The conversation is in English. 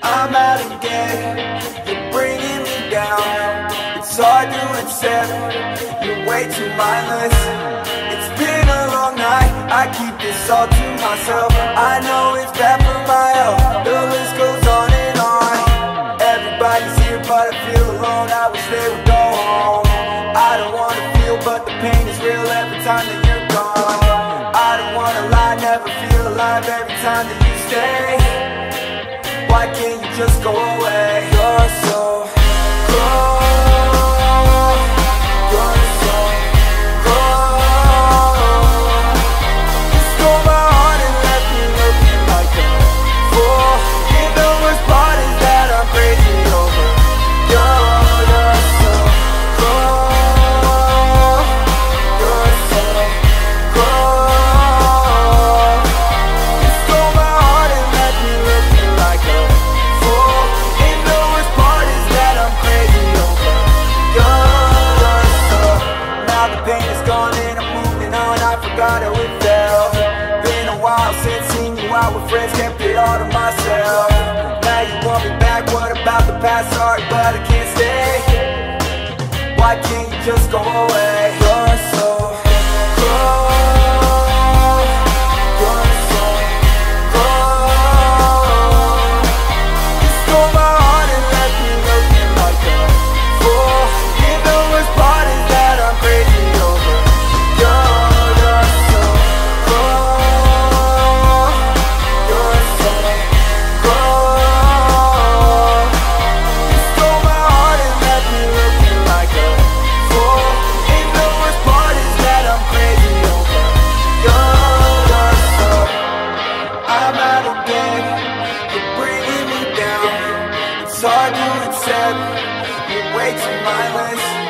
I'm out again, you're bringing me down. It's hard to accept, you're way too mindless. It's been a long night, I keep this all to myself. I know it's bad for my health, the list goes on and on. Everybody's here but I feel alone, I wish they would go home. I don't wanna feel but the pain is real every time that you're gone. I don't wanna lie, never feel alive every time that you stay. Why can't you just go away? You're so cold, you're so cold. You stole my heart and left me looking like a fool. And the worst part is that I'm crazy over. You're so cold, you're so cold. You stole my heart and left me looking like a fool. And the worst part is that I'm crazy over. You're so. Now the pain is gone and I'm moving on. I forgot how it felt. Been a while since seeing you out with friends, kept it all to myself. Now you want me back, what about the past? Sorry but I can't stay. Why can't you just go away? You're so cold, you're so cold. You stole my heart and left me looking like a fool. And the worst part is that I'm crazy over. You're so cold, you're so cold. You stole my heart and left me looking like a fool. And the worst part is that I'm crazy over. You're so. I'm out again, you're bringing me down. It's hard to accept, you're way too mindless.